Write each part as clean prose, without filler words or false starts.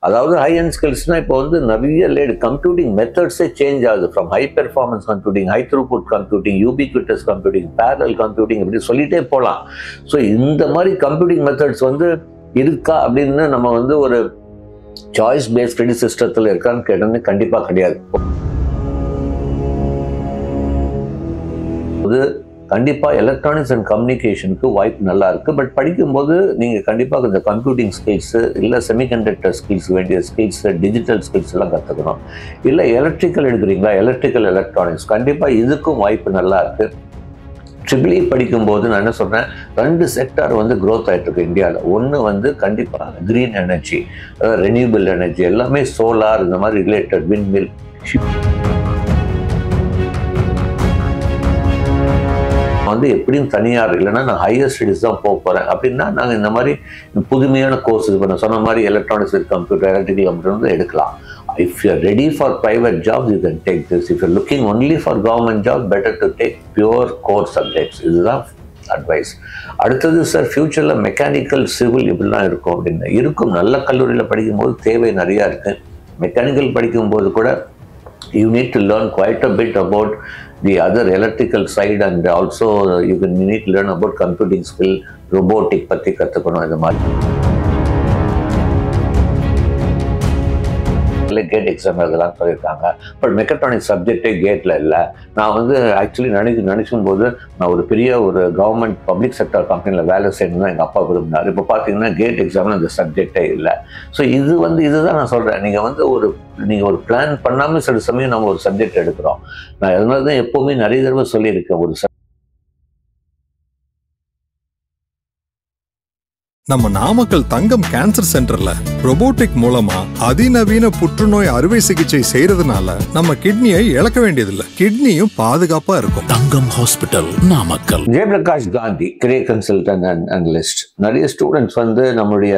அதாவது high and ஸ்கில்ஸ்னா இப்போ வந்து நிறைய கம்ப்யூட்டிங் மெத்தட்ஸே சேஞ்ச் ஆகுது. From high performance computing, high throughput computing, ubiquitous computing, parallel computing இப்படி சொல்லிட்டே போகலாம். ஸோ இந்த மாதிரி கம்ப்யூட்டிங் மெத்தட்ஸ் வந்து இருக்கா அப்படின்னு நம்ம வந்து ஒரு சாய்ஸ் பேஸ்ட் கிரெடிட் சிஸ்டத்தில் இருக்கான்னு கேட்டோம்னா கண்டிப்பாக கிடையாது. அது கண்டிப்பாக எலக்ட்ரானிக்ஸ் அண்ட் கம்யூனிகேஷனுக்கு வாய்ப்பு நல்லா இருக்குது. பட் படிக்கும்போது நீங்கள் கண்டிப்பாக இந்த கம்ப்யூட்டிங் ஸ்கில்ஸு இல்லை செமிகண்டக்டர் ஸ்கில்ஸ் வேண்டிய ஸ்கில்ஸு, டிஜிட்டல் ஸ்கில்ஸ் எல்லாம் கற்றுக்கணும். இல்லை எலக்ட்ரிக்கல் எடுக்கிறீங்களா, எலக்ட்ரிக்கல் எலக்ட்ரானிக்ஸ் கண்டிப்பாக இதுக்கும் வாய்ப்பு நல்லா இருக்குது. ட்ரிபிள் படிக்கும்போது நான் என்ன சொல்கிறேன், 2 செக்டார் வந்து க்ரோத் ஆகிட்டு இருக்கு இந்தியாவில். ஒன்று வந்து கண்டிப்பாக க்ரீன் எனர்ஜி, அதாவது ரெனியூபிள் எனர்ஜி, எல்லாமே சோலார் இந்த மாதிரி ரிலேட்டட், விண்மில். வந்து எப்படியும் தனியார் இல்லைன்னா நான் ஹையர் ஸ்டடீஸ் தான் போக போகிறேன் அப்படின்னா நாங்கள் இந்த மாதிரி புதுமையான கோர்ஸ் இப்போ நான் சொன்ன மாதிரி electronics with computer, electrical computer வந்து எடுக்கலாம். If you are ready for private jobs, you can take this. If you are looking only for government jobs, better to take pure core subjects. இதுதான் advice. அடுத்தது sir, ஃபியூச்சரில் mechanical, civil இப்படிலாம் இருக்கும் அப்படின்னு இருக்கும். நல்ல கல்லூரியில் படிக்கும்போது தேவை நிறையா இருக்குது. மெக்கானிக்கல் படிக்கும்போது கூட you need to learn quite a bit about the other electrical side, and also you need to learn about computing skill, robotic பற்றி கற்றுக்கணும். இந்த மாதிரி கேட் எக்ஸாம் அதெல்லாம் சொல்லியிருக்காங்க. பட் மெக்கட்ரானிக்ஸ் சப்ஜெக்டே கேட்டில் இல்லை. நான் வந்து ஆக்சுவலி நினைக்கும் போது நான் ஒரு பெரிய ஒரு கவர்மெண்ட் பப்ளிக் செக்டர் கம்பெனியில் வேலை செய்யணும் தான் எங்கள் அப்பா விரும்பினார். இப்போ பார்த்தீங்கன்னா கேட் எக்ஸாமில் அந்த சப்ஜெக்டே இல்லை. ஸோ இதுதான் நான் சொல்கிறேன். நீங்கள் வந்து நீங்கள் ஒரு பிளான் பண்ணாமல் சில சமயம் நம்ம ஒரு சப்ஜெக்ட் எடுக்கிறோம். நான் அதனால தான் எப்போவுமே நிறைய தடவை சொல்லியிருக்கேன், ஒரு நம்ம நாமக்கல் தங்கம் கேன்சர் சென்டர்ல ரோபோட்டிக் மூலமா அதிநவீன புற்றுநோய் அறுவை சிகிச்சை செய்யறதுனால நம்ம கிட்னியை இழக்க வேண்டியதில்லை, கிட்னியும் பாதுகாப்பா இருக்கும். Thangam hospital, Namakkal. Jayaprakash Gandhi, career consultant and analyst. நிறைய ஸ்டூடெண்ட்ஸ் வந்து நம்மளுடைய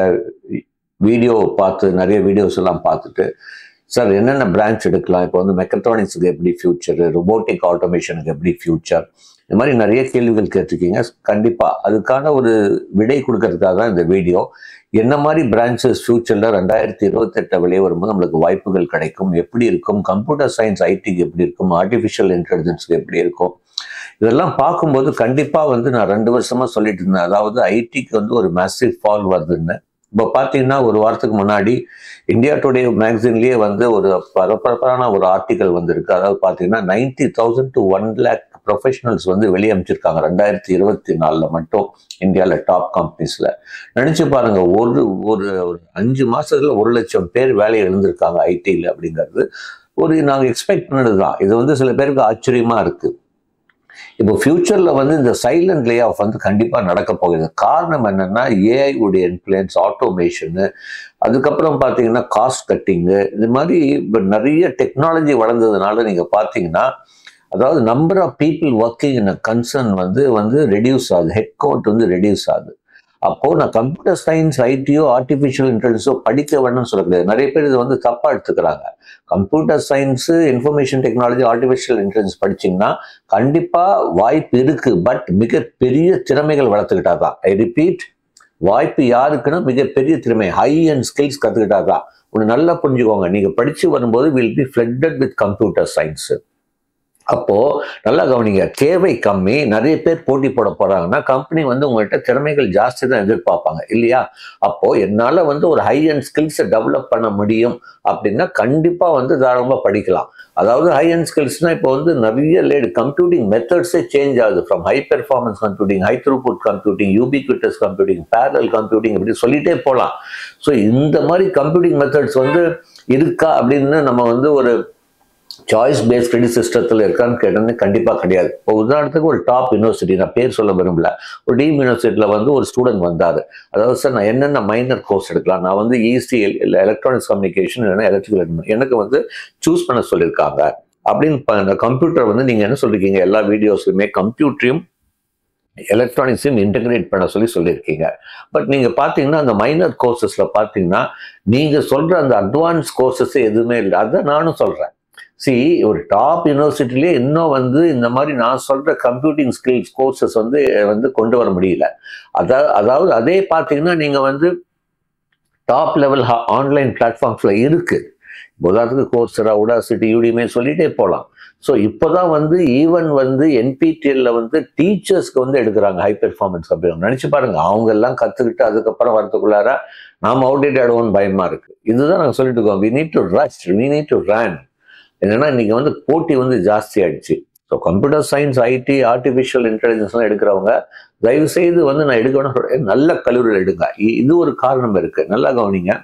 வீடியோ பார்த்து, நிறைய வீடியோஸ் எல்லாம் பார்த்துட்டு, சார் என்னென்ன பிரான்ச் எடுக்கலாம், இப்போ வந்து மெக்கட்ரானிக்ஸுக்கு எப்படி ஃபியூச்சர், ரோபோட்டிக் ஆட்டோமேஷனுக்கு எப்படி ஃபியூச்சர், இந்த மாதிரி நிறைய கேள்விகள் கேட்டிருக்கீங்க. கண்டிப்பாக அதுக்கான ஒரு விடை கொடுக்கறதுக்காக தான் இந்த வீடியோ. என்ன மாதிரி பிரான்ச்சஸ் ஃபியூச்சரில் 2028 வெளியே வரும்போது நம்மளுக்கு வாய்ப்புகள் கிடைக்கும், எப்படி இருக்கும், கம்ப்யூட்டர் சயின்ஸ் ஐடிக்கு எப்படி இருக்கும், ஆர்டிஃபிஷியல் இன்டெலிஜென்ஸுக்கு எப்படி இருக்கும், இதெல்லாம் பார்க்கும்போது கண்டிப்பாக வந்து நான் 2 வருஷமாக சொல்லிட்டு இருந்தேன். அதாவது ஐடிக்கு வந்து ஒரு மேசிவ் ஃபால் வருதுன்னு. இப்போ பார்த்தீங்கன்னா ஒரு வாரத்துக்கு முன்னாடி இந்தியா டுடே மேக்சின்லேயே வந்து ஒரு பரபரப்பான ஒரு ஆர்டிக்கல் வந்திருக்கு. அதாவது பார்த்தீங்கன்னா 90,000 to 1 lakh ப்ரொஃபஷனல்ஸ் வந்து வெளியே அமைச்சிருக்காங்க 2024 மட்டும் இந்தியாவில் டாப் கம்பெனிஸில். நினச்சி பாருங்க, ஒரு 5 மாதத்துல 1 லட்சம் பேர் வேலையை எழுந்திருக்காங்க ஐடியில் அப்படிங்கிறது நாங்கள் எக்ஸ்பெக்ட் பண்ணது தான். இது வந்து சில பேருக்கு ஆச்சரியமாக இருக்குது. இப்போ ஃபியூச்சரில் வந்து இந்த சைலண்ட் லே ஆஃப் வந்து கண்டிப்பாக நடக்க போகுது. காரணம் என்னென்னா ஏஐ உடைய இன்ஃப்ளூயன்ஸ், ஆட்டோமேஷனு, அதுக்கப்புறம் பார்த்தீங்கன்னா காஸ்ட் கட்டிங்கு, இது மாதிரி இப்போ நிறைய டெக்னாலஜி வளர்ந்ததுனால நீங்கள் பார்த்தீங்கன்னா அதாவது number of people working in a concern வந்து ரெடியூஸ் ஆகுது, ஹெட் கவுண்ட் வந்து ரெடியூஸ் ஆகுது. அப்போது நான் கம்ப்யூட்டர் சயின்ஸ், ஐடியோ, ஆர்டிஃபிஷியல் இன்டெலிஜென்ஸோ படிக்க வேணும்னு சொல்லக்கூடாது. நிறைய பேர் இது வந்து தப்பாக எடுத்துக்கிறாங்க. Computer science, information technology, artificial intelligence படிச்சிங்கன்னா கண்டிப்பாக வாய்ப்பு இருக்குது. பட் மிகப்பெரிய திறமைகள் வளர்த்துக்கிட்டா தான். ஐ ரிப்பீட், வாய்ப்பு யாருக்குன்னா மிகப்பெரிய திறமை, ஹை அண்ட் ஸ்கில்ஸ் கற்றுக்கிட்டா தான். ஒன்று நல்லா புரிஞ்சுக்கோங்க, நீங்கள் படித்து வரும்போது will be flooded with computer science. அப்போது நல்லா கவனிங்க, தேவை கம்மி, நிறைய பேர் போட்டி போட போகிறாங்கன்னா கம்பெனி வந்து உங்கள்கிட்ட திறமைகள் ஜாஸ்தி தான் எதிர்பார்ப்பாங்க இல்லையா? அப்போது என்னால் வந்து ஒரு ஹை அண்ட் ஸ்கில்ஸை டெவலப் பண்ண முடியும் அப்படின்னா கண்டிப்பாக வந்து தாராளமாக படிக்கலாம். அதாவது ஹை அண்ட் ஸ்கில்ஸ்னால் இப்போ வந்து நிறைய கம்ப்யூட்டிங் மெத்தட்ஸே சேஞ்ச் ஆகுது. From high performance computing, high throughput computing, ubiquitous computing, parallel computing இப்படி சொல்லிட்டே போகலாம். ஸோ இந்த மாதிரி கம்ப்யூட்டிங் மெத்தட்ஸ் வந்து இருக்கா அப்படின்னு நம்ம வந்து ஒரு சாய்ஸ் பேஸ்ட் கிரெடிட் சிஸ்டத்தில் இருக்கான்னு கேட்டோம்னா கண்டிப்பாக கிடையாது. இப்போ உதாரணத்துக்கு ஒரு டாப் யூனிவர்சிட்டி, நான் பேர் சொல்ல விரும்பல, ஒரு டீம் யூனிவர்சிட்டியில் வந்து ஒரு ஸ்டூடெண்ட் வந்தார். அதாவது சார் நான் என்னென்ன மைனர் கோர்ஸ் எடுக்கலாம், நான் வந்து இசி இல்லை எலக்ட்ரானிக்ஸ் கம்யூனிகேஷன் இல்லைன்னா எலக்ட்ரிக்கல் எனக்கு வந்து சூஸ் பண்ண சொல்லியிருக்காங்க அப்படின்னு. கம்ப்யூட்டர் வந்து நீங்கள் என்ன சொல்லியிருக்கீங்க, எல்லா வீடியோஸ்லையுமே கம்ப்யூட்டரையும் எலக்ட்ரானிக்ஸையும் இன்டகிரேட் பண்ண சொல்லியிருக்கீங்க. பட் நீங்கள் பார்த்தீங்கன்னா அந்த மைனர் கோர்சஸில் பார்த்தீங்கன்னா நீங்கள் சொல்கிற அந்த அட்வான்ஸ் கோர்சஸ் எதுவுமே இல்லை. அதான் நானும் சொல்கிறேன். ஒரு டாப் யூனிவர்சிட்டிலே இன்னும் வந்து இந்த மாதிரி நான் சொல்ற கம்ப்யூட்டிங் ஸ்கில்ஸ் கோர்சஸ் வந்து கொண்டு வர முடியல. அதாவது அதே பார்த்தீங்கன்னா நீங்க வந்து டாப் லெவல் ஆன்லைன் பிளாட்ஃபார்ம்ஸில் இருக்குது. உதாரணத்துக்கு கோர்சரா, உடாசிட்டி, யூடிமே சொல்லிட்டே போகலாம். ஸோ இப்போதான் வந்து ஈவன் வந்து என்பிடிஎல்ல வந்து டீச்சர்ஸ்க்கு வந்து எடுக்கிறாங்க ஹை பெர்ஃபார்மன்ஸ் அப்படின்னு. நினச்சி பாருங்க, அவங்க எல்லாம் கற்றுக்கிட்டு அதுக்கப்புறம் வரதுக்குள்ளார நாம் அவுடேட் ஆடுவோம்னு பயமா இருக்கு. இதுதான் நாங்கள் சொல்லிட்டு இருக்கோம், we need to rush, we need to run. என்னன்னா இன்னைக்கு வந்து போட்டி வந்து ஜாஸ்தி ஆயிடுச்சு. So computer science, IT, artificial இன்டெலிஜென்ஸ்லாம் எடுக்கிறவங்க தயவு செய்து வந்து நான் எடுக்கணும், நல்ல கல்லூரியில் எடுங்க. இது ஒரு காரணம் இருக்கு, நல்லா கவனிங்க.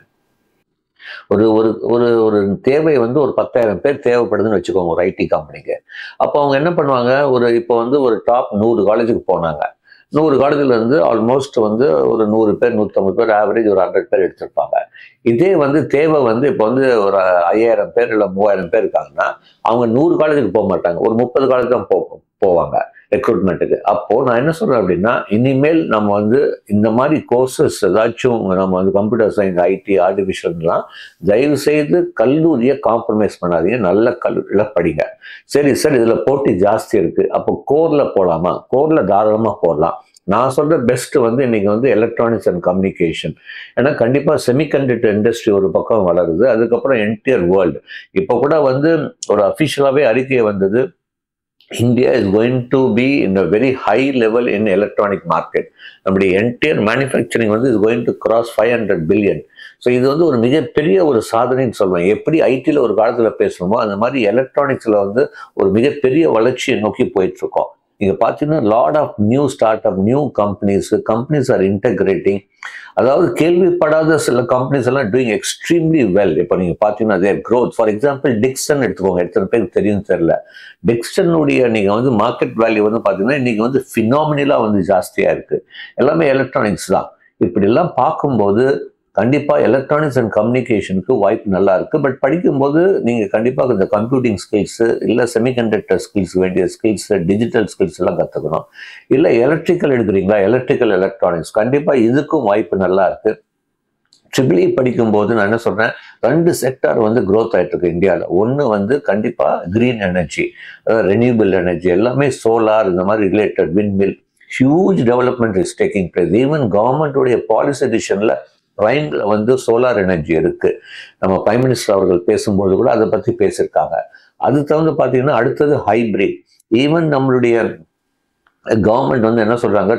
ஒரு ஒரு ஒரு ஒரு தேவை வந்து ஒரு 10,000 பேர் தேவைப்படுதுன்னு வச்சுக்கோங்க ஒரு ஐடி கம்பெனிக்கு. அப்போ அவங்க என்ன பண்ணுவாங்க, இப்போ வந்து ஒரு டாப் 100 காலேஜுக்கு போனாங்க. 100 காலேஜில் இருந்து ஆல்மோஸ்ட் வந்து ஒரு 100 பேர், 150 பேர், ஆவரேஜ் ஒரு 100 பேர் எடுத்திருப்பாங்க. இதே வந்து தேவை வந்து இப்போ வந்து ஒரு 5,000 பேர் இல்லை 3,000 பேர் இருக்காங்கன்னா அவங்க 100 காலேஜுக்கு போக மாட்டாங்க, ஒரு 30 காலேஜ் தான் போவாங்க ரெக்ரூட்மெண்ட்டுக்கு. அப்போ நான் என்ன சொல்றேன் அப்படின்னா, இனிமேல் நம்ம வந்து இந்த மாதிரி கோர்சஸ் ஏதாச்சும் நம்ம வந்து கம்ப்யூட்டர் சயின்ஸ், ஐடி, ஆர்டிஃபிஷியல்லாம் தயவு செய்து கல்லூரியை காம்ப்ரமைஸ் பண்ணாதீங்க, நல்ல கல்லூரியில படிங்க. சரி சார், இதுல போட்டி ஜாஸ்தி இருக்கு, அப்போ கோர்ல போலாமா? கோர்ல தாராளமா போடலாம். நான் சொல்ற பெஸ்ட் வந்து இன்னைக்கு வந்து எலக்ட்ரானிக்ஸ் அண்ட் கம்யூனிகேஷன். ஏன்னா கண்டிப்பா செமிகண்டக்டர் இண்டஸ்ட்ரி ஒரு பக்கம் வளருது, அதுக்கப்புறம் என்டையர் வேர்ல்டு. இப்போ கூட வந்து ஒரு அஃபிஷியலாகவே அறிக்கை வந்தது, India is going to be in a very high level in electronic market. நம்முடைய என்டையர் மேனுஃபேக்சரிங் வந்து is going to cross 500 billion. So இது வந்து ஒரு மிகப்பெரிய ஒரு சாதனைன்னு சொல்லுவேன். எப்படி ஐடியில் ஒரு காலத்தில் பேசணுமோ அந்த மாதிரி எலக்ட்ரானிக்ஸில் வந்து ஒரு மிகப்பெரிய வளர்ச்சியை நோக்கி போயிட்டு இருக்கோம். நீங்க பார்த்தீங்கன்னா lot of new startup, new companies are integrating. அதாவது கேள்விப்படாத சில கம்பெனிஸ் எல்லாம் டூயிங் எக்ஸ்ட்ரீம்லி வெல். இப்போ நீங்க பார்த்தீங்கன்னா their growth. For example Dixon எடுத்துக்கோங்க, எத்தனை பேருக்கு தெரியும் தெரியல. டிக்சனுடைய நீங்க வந்து மார்க்கெட் வேல்யூ வந்து பார்த்தீங்கன்னா இன்னைக்கு வந்து ஃபினாமினலா வந்து ஜாஸ்தியா இருக்கு. எல்லாமே எலக்ட்ரானிக்ஸ் தான். இப்படி எல்லாம் பார்க்கும்போது கண்டிப்பா எலக்ட்ரானிக்ஸ் அண்ட் கம்யூனிகேஷனுக்கு வாய்ப்பு நல்லா இருக்கு. பட் படிக்கும்போது நீங்க கண்டிப்பா இந்த கம்ப்யூட்டிங் ஸ்கில்ஸ், இல்ல செமிகண்டக்டர் ஸ்கில்ஸ், வேண்டிய ஸ்கில்ஸ், டிஜிட்டல் ஸ்கில்ஸ் எல்லாம் கத்துக்கணும். இல்ல எலக்ட்ரிக்கல் எடுக்கிறீங்களா, எலக்ட்ரிக்கல் எலக்ட்ரானிக்ஸ், கண்டிப்பா இதுக்கும் வாய்ப்பு நல்லா இருக்கு. ட்ரிபிள் படிக்கும்போது நான் என்ன சொல்றேன், 2 செக்டார் வந்து க்ரோத் ஆயிட்டு இருக்கு இந்தியாவில். ஒன்று வந்து கண்டிப்பா கிரீன் எனர்ஜி, அதாவது ரெனியூபிள் எனர்ஜி, எல்லாமே சோலார், இந்த மாதிரி related windmill, huge development is taking place. Even கவர்மெண்ட்டுடைய பாலிசி டிசிஷன்ல பிரைம்ல வந்து சோலார் எனர்ஜி இருக்கு. நம்ம பிரைம் மினிஸ்டர் அவர்கள் பேசும்போது கூட அதை பத்தி பேசியிருக்காங்க. அது தவிர்த்து பார்த்தீங்கன்னா அடுத்தது ஹைபிரிட். ஈவன் நம்மளுடைய கவர்மெண்ட் வந்து என்ன சொல்றாங்க,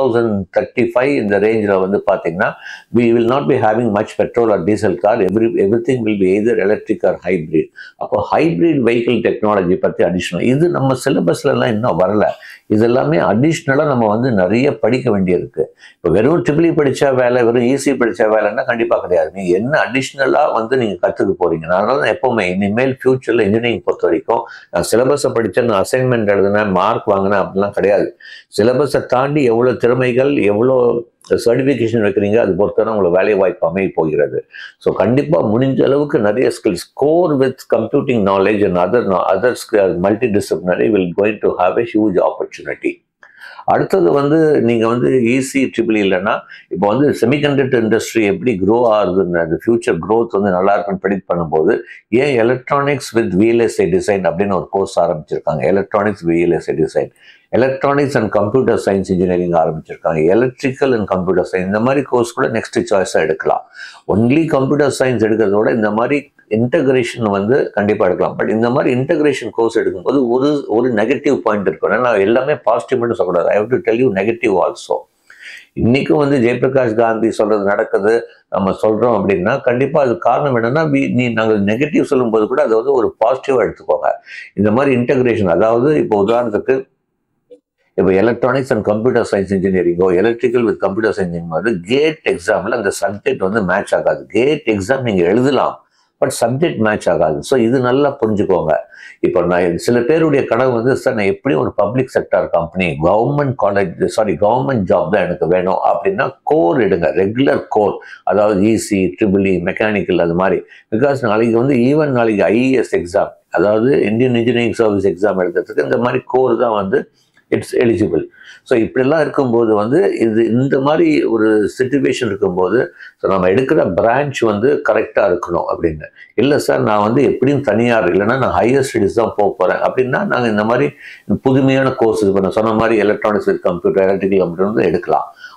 2035 இந்த ரேஞ்சில் வந்து பார்த்தீங்கன்னா we will not be having much petrol or diesel car, everything will be either electric or hybrid. அப்போ ஹைபிரிட் வெஹிக்கிள் டெக்னாலஜி பற்றி அடிஷ்னல், இது நம்ம சிலபஸ்ல எல்லாம் இன்னும் வரல. இது எல்லாமே அடிஷ்னலாக நம்ம வந்து நிறைய படிக்க வேண்டியிருக்கு. இப்போ வெறும் ட்ரிபிள் படித்தா வேலை, வெறும் ஈஸி படித்தா வேலைன்னா கண்டிப்பாக கிடையாது. நீங்கள் என்ன அடிஷ்னலாக வந்து நீங்கள் கற்றுக்க போறீங்க. அதனால தான் எப்போவுமே இனிமேல் ஃபியூச்சரில் இன்ஜினியரிங் பொறுத்த வரைக்கும் நான் சிலபஸை படித்தேன், நான் அசைன்மெண்ட் எழுதினேன், மார்க் வாங்கினேன் அப்படிலாம் கிடையாது. சிலபஸை தாண்டி எவ்வளோ திறமைகள், எவ்வளோ சர்டிஃபிகேஷன் வைக்கிறீங்க, அது பொறுத்தவரை உங்களுக்கு வேலை வாய்ப்பு அமைய போகிறது. ஸோ கண்டிப்பாக முடிஞ்ச அளவுக்கு நிறைய skills, core with computing knowledge and other multi disciplinary will going to have a huge opportunity. அடுத்தது வந்து நீங்கள் வந்து ஈஸி ட்ரிபிள் இல்லைன்னா இப்போ வந்து செமிகண்டக்டர் இண்டஸ்ட்ரி எப்படி க்ரோ ஆகுதுன்னு, அந்த ஃபியூச்சர் க்ரோத் வந்து நல்லா இருக்குன்னு ப்ரெடிக்ட் பண்ணும்போது ஏன் எலக்ட்ரானிக்ஸ் வித் விஎல்எஸ்ஐ டிசைன் அப்படின்னு ஒரு கோர்ஸ் ஆரம்பிச்சிருக்காங்க. Electronics VLSI design, electronics and computer science engineering ஆரம்பிச்சிருக்காங்க, எலக்ட்ரிக்கல் அண்ட் கம்ப்யூட்டர் சயின்ஸ். இந்த மாதிரி கோர்ஸ் கூட நெக்ஸ்ட் சாய்ஸாக எடுக்கலாம். ஒன்லி கம்ப்யூட்டர் சயின்ஸ் எடுக்கிறதோட இந்த மாதிரி இன்டகிரேஷன் வந்து கண்டிப்பாக எடுக்கலாம். பட் இந்த மாதிரி இன்டகிரேஷன் கோர்ஸ் எடுக்கும்போது ஒரு நெகட்டிவ் பாயிண்ட் இருக்கும். நான் எல்லாமே பாசிட்டிவ் மட்டும் சொல்லக்கூடாது, I have to tell you negative also. இன்னைக்கும் வந்து ஜெயபிரகாஷ் காந்தி சொல்றது நடக்குது, நம்ம சொல்றோம் அப்படின்னா கண்டிப்பா அது காரணம் என்னன்னா, நாங்கள் நெகட்டிவ் சொல்லும்போது கூட அதை வந்து ஒரு பாசிட்டிவா எடுத்துக்கோங்க. இந்த மாதிரி இன்டகிரேஷன், அதாவது இப்போ உதாரணத்துக்கு இப்போ எலக்ட்ரானிக்ஸ் அண்ட் கம்ப்யூட்டர் சயின்ஸ் இன்ஜினியரிங்கோ, electrical with computer science engineering வந்து கேட் எக்ஸாம்ல அந்த சப்ஜெக்ட் வந்து மேட்ச் ஆகாது. கேட் எக்ஸாம் நீங்க எழுதலாம், பட் சப்ஜெக்ட் மேட்ச் ஆகாது. ஸோ இது நல்லா புரிஞ்சுக்கோங்க. இப்போ நான் சில பேருடைய கனவு வந்து, சார் நான் எப்படியும் ஒரு public sector company, government job தான் எனக்கு வேணும் அப்படின்னா கோர் எடுங்க, ரெகுலர் கோர், அதாவது ஈசி, ட்ரிபிள் இ, மெக்கானிக்கல், அது மாதிரி. பிகாஸ் நாளைக்கு வந்து ஈவன் நாளைக்கு ஐஏஎஸ் எக்ஸாம், அதாவது இந்தியன் இன்ஜினியரிங் சர்வீஸ் எக்ஸாம் எடுக்கிறதுக்கு இந்த மாதிரி கோர் தான் வந்து இட்ஸ் எலிஜிபிள். ஸோ இப்படிலாம் இருக்கும்போது வந்து இந்த மாதிரி ஒரு சிச்சுவேஷன் இருக்கும்போது ஸோ நம்ம எடுக்கிற பிரான்ச் வந்து கரெக்டாக இருக்கணும் அப்படின்னு. இல்லை சார் நான் வந்து எப்படியும் தனியார் இல்லைன்னா நான் ஹையர் ஸ்டடீஸ் தான் போகிறேன் அப்படின்னா நாங்கள் இந்த மாதிரி புதுமையான கோர்ஸ், இப்போ நான் சொன்ன மாதிரி electronics with computer, electrical computer வந்து எடுக்கலாம்.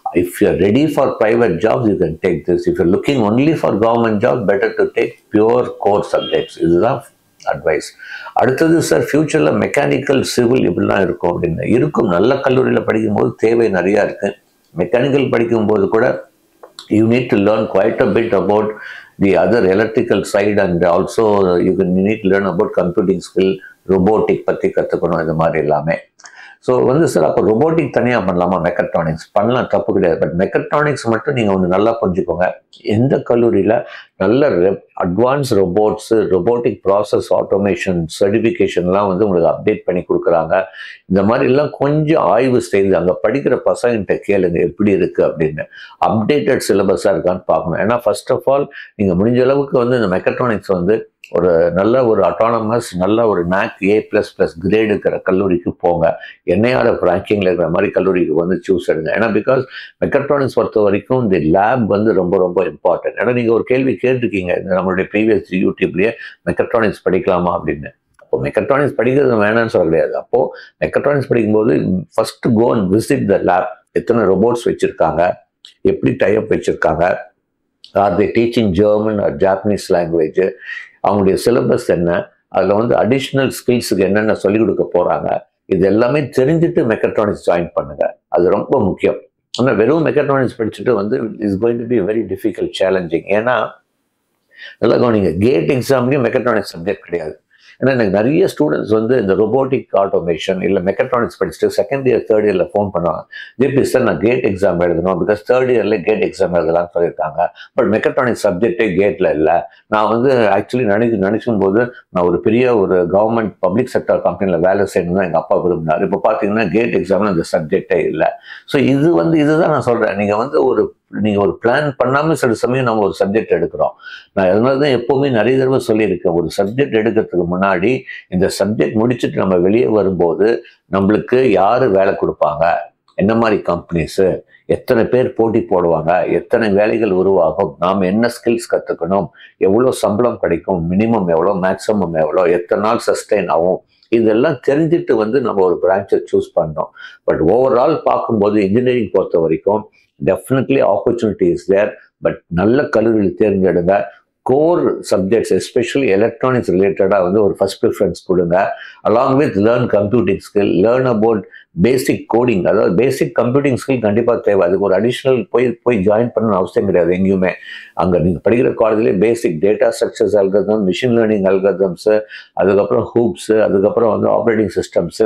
If you're ready for private jobs, you can take this. If you're looking only for government jobs, better to take pure core subjects. இதுதான் அட்வைஸ். அடுத்தது சார், ஃபியூச்சரில் mechanical civil இப்படிலாம் இருக்கும் அப்படின்னு இருக்கும். நல்ல கல்லூரியில் படிக்கும்போது தேவை நிறையா இருக்குது. மெக்கானிக்கல் படிக்கும்போது கூட you need to learn quite a bit about the other electrical side, and also you need to learn about computing skill, robotic பற்றி கற்றுக்கணும், இது மாதிரி எல்லாமே. ஸோ வந்து சார், அப்போ ரொபோட்டிக் தனியாக பண்ணலாமா? மெக்கட்ரானிக்ஸ் பண்ணலாம், தப்பு கிடையாது. பட் மெக்கட்ரானிக்ஸ் மட்டும் நீங்கள் ஒன்று நல்லா புரிஞ்சுக்கோங்க. எந்த கல்லூரியில் நல்ல advance robots, robotic process automation சர்டிஃபிகேஷன்லாம் வந்து உங்களுக்கு அப்டேட் பண்ணி கொடுக்குறாங்க. இந்த மாதிரிலாம் கொஞ்சம் ஆய்வு செய்து அங்கே படிக்கிற பசங்கிட்ட கேளுங்க எப்படி இருக்குது அப்படின்னு. அப்டேட்டட் சிலபஸாக இருக்கான்னு பார்க்கணும். ஏன்னா ஃபர்ஸ்ட் ஆஃப் ஆல் நீங்கள் முடிஞ்ச அளவுக்கு வந்து இந்த மெக்கட்ரானிக்ஸ் வந்து ஒரு நல்ல ஒரு அட்டானமஸ், நல்ல ஒரு NAAC A++ கிரேடு இருக்கிற கல்லூரிக்கு போங்க. NIRF ரேங்கிங்கில் இருக்கிற மாதிரி கல்லூரிக்கு வந்து சூஸ் எடுங்க. ஏன்னா பிகாஸ் மெக்கட்ரானிக்ஸ் பொறுத்த வரைக்கும் இந்த லேப் வந்து ரொம்ப ரொம்ப இம்பார்ட்டன்ட். ஏன்னா நீங்கள் ஒரு கேள்வி கேட்டிருக்கீங்க நம்மளுடைய ப்ரீவியஸ் யூடியூப்லேயே, மெக்கட்ரானிக்ஸ் படிக்கலாமா அப்படின்னு. அப்போ மெக்கட்ரானிக்ஸ் படிக்கிறது வேணான்னு சொல்ல கிடையாது. அப்போது மெக்கட்ரானிக்ஸ் படிக்கும்போது first go and visit the lab. எத்தனை ரொபோட்ஸ் வச்சுருக்காங்க, எப்படி டைப் வச்சுருக்காங்க, are they teaching German or Japanese language, அவங்களுடைய சிலபஸ் என்ன, அதில் வந்து அடிஷ்னல் ஸ்கில்ஸுக்கு என்னென்ன சொல்லிக் கொடுக்க போகிறாங்க, இது எல்லாமே தெரிஞ்சுட்டு மெக்கட்ரானிக்ஸ் ஜாயின் பண்ணுங்க. அது ரொம்ப முக்கியம். ஆனால் வெறும் மெக்கட்ரானிக்ஸ் படிச்சுட்டு வந்து it's going to be very difficult, challenging. ஏன்னா நல்லா கவனிங்க, கேட் எக்ஸாம்லேயும் மெக்கட்ரானிக்ஸ் சப்ஜெக்ட் கிடையாது. ஏன்னா எனக்கு நிறைய ஸ்டூடெண்ட்ஸ் வந்து இந்த ரொபோட்டிக் ஆட்டோமேஷன் இல்லை மெக்கட்ரானிக்ஸ் படிச்சுட்டு செகண்ட் இயர் தேர்ட் இயரில் ஃபோன் பண்ணுவாங்க, ஜேபி சார் நான் கேட் எக்ஸாம் எழுதணும், பிகாஸ் தேர்ட் இயர்லேயே கேட் எக்ஸாம் எழுதலாம்னு சொல்லியிருக்காங்க. பட் மெக்கட்ரானிக்ஸ் சப்ஜெக்டே கேட்டில் இல்லை. நான் வந்து ஆக்சுவலி நினைக்கும் போது நான் ஒரு பெரிய ஒரு கவர்மெண்ட் பப்ளிக் செக்டர் கம்பெனியில் வேலை செய்யணும் தான் எங்கள் அப்பா விரும்பினார். இப்போ பார்த்தீங்கன்னா கேட் எக்ஸாமில் அந்த சப்ஜெக்டே இல்லை. ஸோ இதுதான் நான் சொல்கிறேன். நீங்கள் வந்து நீங்கள் ஒரு பிளான் பண்ணாமல் சில சமயம் நம்ம ஒரு சப்ஜெக்ட் எடுக்கிறோம். நான் அதனால தான் எப்போவுமே நிறைய தடவை சொல்லியிருக்கேன், ஒரு சப்ஜெக்ட் எடுக்கிறதுக்கு முன்னாடி இந்த சப்ஜெக்ட் முடிச்சுட்டு நம்ம வெளியே வரும்போது நம்மளுக்கு யார் வேலை கொடுப்பாங்க, என்ன மாதிரி கம்பெனிஸு, எத்தனை பேர் போட்டி போடுவாங்க, எத்தனை வேலைகள் உருவாகும், நாம் என்ன ஸ்கில்ஸ் கற்றுக்கணும், எவ்வளோ சம்பளம் கிடைக்கும், மினிமம் எவ்வளோ, மேக்ஸிமம் எவ்வளோ, எத்தனை நாள் சஸ்டெயின் ஆகும், இதெல்லாம் தெரிஞ்சுட்டு வந்து நம்ம ஒரு பிரான்ச்சை சூஸ் பண்ணோம். பட் ஓவரால் பார்க்கும்போது இன்ஜினியரிங் பொறுத்த வரைக்கும் definitely opportunity is there. But நல்ல கல்லூரியில் தேர்ந்தெடுங்க. கோர் சப்ஜெக்ட்ஸ் எஸ்பெஷலி எலக்ட்ரானிக்ஸ் ரிலேட்டடாக வந்து ஒரு ஃபர்ஸ்ட் ப்ரிஃபரன்ஸ் கொடுங்க. Along with learn computing skill, learn about basic coding. அதாவது பேசிக் கம்ப்யூட்டிங் ஸ்கில் கண்டிப்பாக தேவை. அதுக்கு ஒரு அடிஷ்னல் போய் ஜாயின் பண்ணணும்னு அவசியம் கிடையாது எங்கேயுமே. அங்கே நீங்கள் படிக்கிற காலேஜ்லேயே basic data structures algorithm, machine learning algorithms, அதுக்கப்புறம் ஹூப்ஸு, அதுக்கப்புறம் வந்து ஆப்ரேட்டிங் சிஸ்டம்ஸு,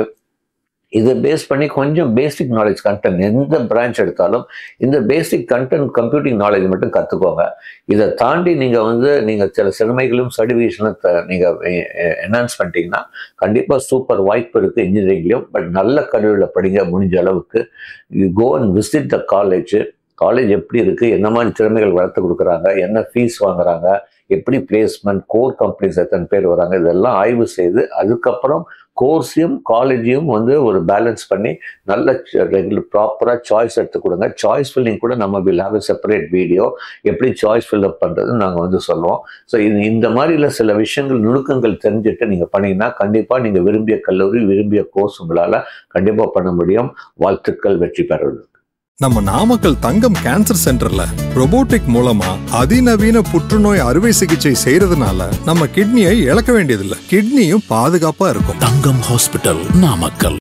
இதை பேஸ் பண்ணி கொஞ்சம் பேசிக் நாலேஜ் கண்டென்ட், எந்த பிரான்ச் எடுத்தாலும் இந்த பேசிக் கண்டென்ட் கம்ப்யூட்டிங் நாலேஜ் மட்டும் கற்றுக்கோங்க. இதை தாண்டி நீங்கள் சில சிறுமைகளும் சர்டிஃபிகேஷனும் நீங்கள் என்ஹான்ஸ் பண்ணிட்டீங்கன்னா கண்டிப்பாக சூப்பர் வாய்ப்பு இருக்குது இன்ஜினியரிங்லேயும். பட் நல்ல கல்லூரியில் படிங்க முடிஞ்ச அளவுக்கு. You go and visit the college எப்படி இருக்குது, என்ன மாதிரி திறமைகள் வளர்த்து கொடுக்குறாங்க, என்ன ஃபீஸ் வாங்குறாங்க, எப்படி பிளேஸ்மெண்ட், கோர் கம்பெனிஸ் எத்தனை பேர் வராங்க, இதெல்லாம் ஆய்வு செய்து அதுக்கப்புறம் கோர்ஸையும் காலேஜையும் வந்து ஒரு பேலன்ஸ் பண்ணி நல்ல ரெகுலர் ப்ராப்பராக சாய்ஸ் எடுத்து கொடுங்க. சாய்ஸ் ஃபில்லிங் கூட நம்ம will have a separate video, எப்படி சாய்ஸ் ஃபில்அப் பண்ணுறதுன்னு நாங்கள் வந்து சொல்லுவோம். ஸோ இந்த மாதிரில சில விஷயங்கள், நுணுக்கங்கள் தெரிஞ்சுட்டு நீங்கள் பண்ணிங்கன்னா கண்டிப்பாக நீங்கள் விரும்பிய கல்லூரி, விரும்பிய கோர்ஸ் உங்களால் கண்டிப்பாக பண்ண முடியும். வாழ்த்துக்கள், வெற்றி பெறுவது. நம்ம நாமக்கல் தங்கம் கேன்சர் சென்டர்ல ரொபோட்டிக் மூலமா அதிநவீன புற்றுநோய் அறுவை சிகிச்சை செய்யறதுனால நம்ம கிட்னியை இழக்க வேண்டியதில்லை. கிட்னியும் பாதுகாப்பா இருக்கும். தங்கம் ஹாஸ்பிட்டல், நாமக்கல்.